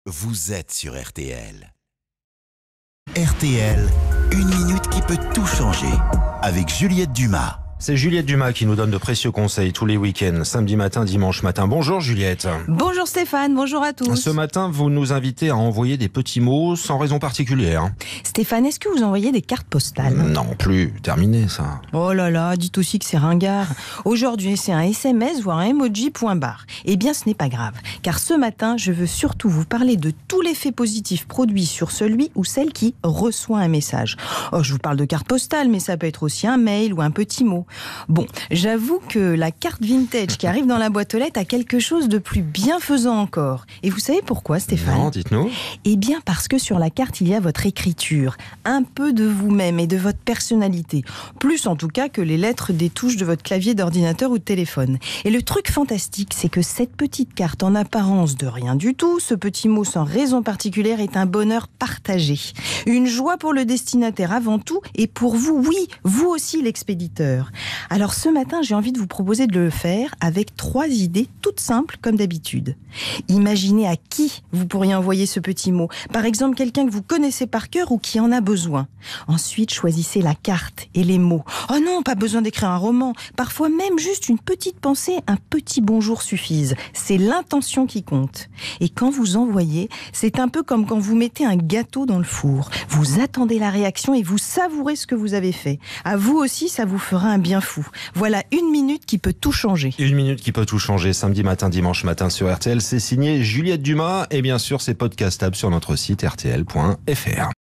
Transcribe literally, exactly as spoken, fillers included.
Vous êtes sur R T L. R T L, une minute qui peut tout changer. Avec Juliette Dumas. C'est Juliette Dumas qui nous donne de précieux conseils tous les week-ends, samedi matin, dimanche matin. Bonjour Juliette. Bonjour Stéphane, bonjour à tous. Ce matin, vous nous invitez à envoyer des petits mots sans raison particulière. Stéphane, est-ce que vous envoyez des cartes postales ? Non plus, terminé ça. Oh là là, dites aussi que c'est ringard. Aujourd'hui, c'est un S M S ou un emoji point barre. Eh bien, ce n'est pas grave, car ce matin, je veux surtout vous parler de tout l'effet positif produit sur celui ou celle qui reçoit un message. Oh, je vous parle de carte postale, mais ça peut être aussi un mail ou un petit mot. Bon, j'avoue que la carte vintage qui arrive dans la boîte aux lettres a quelque chose de plus bienfaisant encore. Et vous savez pourquoi, Stéphane ? Non, dites-nous. Eh bien, parce que sur la carte, il y a votre écriture, un peu de vous-même et de votre personnalité. Plus en tout cas que les lettres des touches de votre clavier d'ordinateur ou de téléphone. Et le truc fantastique, c'est que cette petite carte, en apparence de rien du tout, ce petit mot sans raison particulière, est un bonheur partagé. Une joie pour le destinataire avant tout, et pour vous, oui, vous aussi l'expéditeur. Alors ce matin, j'ai envie de vous proposer de le faire avec trois idées toutes simples comme d'habitude. Imaginez à qui vous pourriez envoyer ce petit mot. Par exemple, quelqu'un que vous connaissez par cœur ou qui en a besoin. Ensuite, choisissez la carte et les mots. Oh non, pas besoin d'écrire un roman. Parfois même juste une petite pensée, un petit bonjour suffisent. C'est l'intention qui compte. Et quand vous envoyez, c'est un peu comme quand vous mettez un gâteau dans le four. Vous attendez la réaction et vous savourez ce que vous avez fait. À vous aussi, ça vous fera un bien fou. Voilà une minute qui peut tout changer. Une minute qui peut tout changer, samedi matin, dimanche matin sur R T L. C'est signé Juliette Dumas et bien sûr c'est podcastable sur notre site R T L point F R.